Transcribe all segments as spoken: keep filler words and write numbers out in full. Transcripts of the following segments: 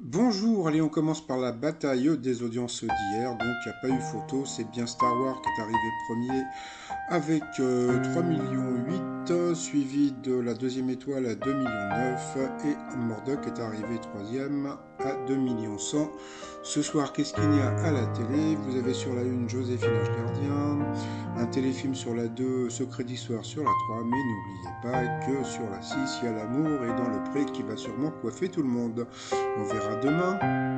Bonjour, allez on commence par la bataille des audiences d'hier, donc il n'y a pas eu photo, c'est bien Star Wars qui est arrivé premier avec euh, trois millions huit, suivi de la deuxième étoile à deux millions neuf et Murdoch est arrivé troisième à deux millions cent. Ce soir, qu'est-ce qu'il y a à la télé? Vous avez sur la une Joséphine Ange Gardien, un téléfilm sur la deux, Secret d'Histoire sur la trois, mais n'oubliez pas que sur la six, il y a l'amour et dans le pré qui va sûrement coiffer tout le monde. On verra demain.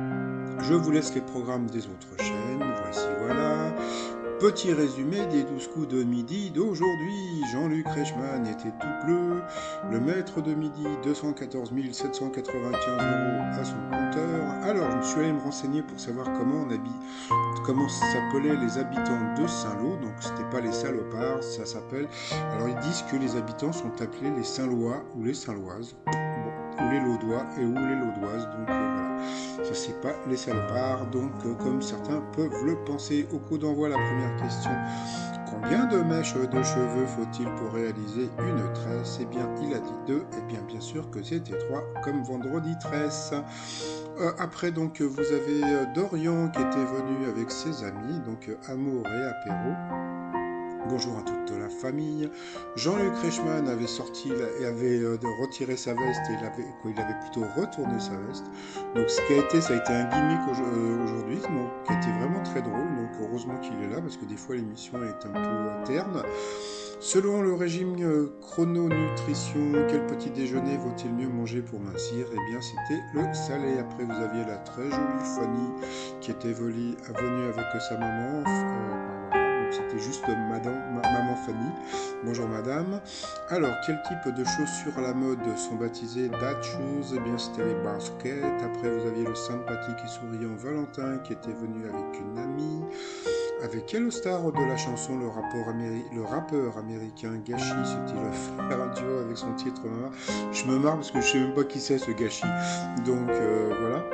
Je vous laisse les programmes des autres chaînes. Voici, voilà. Petit résumé des douze coups de midi d'aujourd'hui. Jean-Luc Reichmann était tout bleu. Le maître de midi, deux cent quatorze mille sept cent quatre-vingt-quinze euros à son compteur. Alors, je me suis allé me renseigner pour savoir comment on habite, comment s'appelaient les habitants de Saint-Lô. Donc, c'était pas les salopards, ça s'appelle. Alors, ils disent que les habitants sont appelés les Saint-Lois ou les Saint-Loises. Bon, ou les Laudois et ou les Laudoises. Donc, euh, voilà. Ça, c'est pas les salopards, donc euh, comme certains peuvent le penser. Au coup d'envoi, la première question. Combien de mèches de cheveux faut-il pour réaliser une tresse? Eh bien, il a dit deux. Eh bien, bien sûr que c'était trois, comme vendredi tresse. Euh, après, donc, vous avez euh, Dorian qui était venu avec ses amis, donc euh, amour et apéro. Bonjour à toute la famille. Jean-Luc Reichmann avait sorti et avait euh, retiré sa veste et il avait, quoi, il avait plutôt retourné sa veste. Donc ce qui a été, ça a été un gimmick euh, aujourd'hui, donc qui était vraiment très drôle. Donc heureusement qu'il est là parce que des fois l'émission est un peu terne. Selon le régime euh, chrononutrition, quel petit déjeuner vaut-il mieux manger pour mincir? Eh bien c'était le salé. Après vous aviez la très jolie Fanny qui était venue avec sa maman. Euh, C'était juste madame, ma, maman Fanny. Bonjour madame. Alors, quel type de chaussures à la mode sont baptisées That Shoes? Eh bien, c'était les baskets. Après, vous aviez le sympathique et souriant Valentin qui était venu avec une amie. Avec quel star de la chanson le, améri le rappeur américain Gachi s'est-il faire un duo avec son titre Mama? Je me marre parce que je sais même pas qui c'est ce Gachi. Donc, euh, voilà.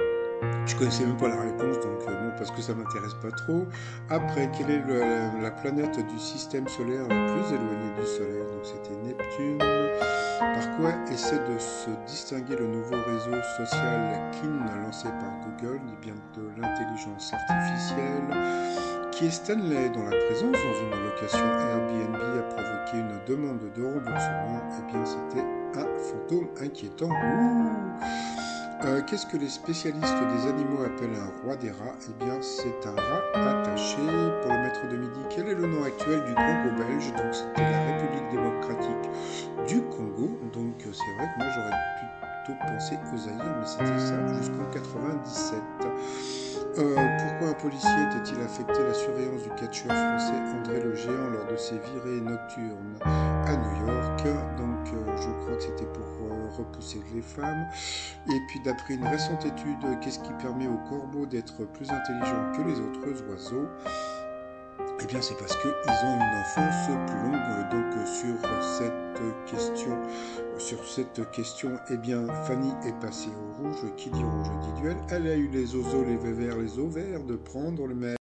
Je connaissais même pas la réponse, donc euh, bon, parce que ça m'intéresse pas trop. Après, quelle est le, la, la planète du système solaire la plus éloignée du Soleil? Donc c'était Neptune. Par quoi essaie de se distinguer le nouveau réseau social Kin lancé par Google? Eh bien de l'intelligence artificielle. Qui est Stanley dont la présence dans une location Airbnb a provoqué une demande de remboursement? Eh bien c'était un fantôme inquiétant. Ouh. Euh, Qu'est-ce que les spécialistes des animaux appellent un roi des rats? Eh bien, c'est un rat attaché. Pour le maître de midi, quel est le nom actuel du Congo belge? Donc, c'était la République démocratique du Congo. Donc, c'est vrai que moi, j'aurais plutôt pensé au Zaïre, mais c'était ça jusqu'en quatre-vingt-dix-sept. Euh, pourquoi un policier était-il affecté à la surveillance du catcheur français André le Géant lors de ses virées nocturnes à New York? Donc, euh, je crois que c'était pour euh, repousser les femmes. Et puis, d'après une récente étude, qu'est-ce qui permet aux corbeaux d'être plus intelligents que les autres oiseaux? Eh bien, c'est parce qu'ils ont une enfance plus longue. Donc, sur cette question, sur cette question, eh bien, Fanny est passée au rouge. Qui dit rouge dit duel. Elle a eu les oiseaux, les verts, les ovaires de prendre le maître.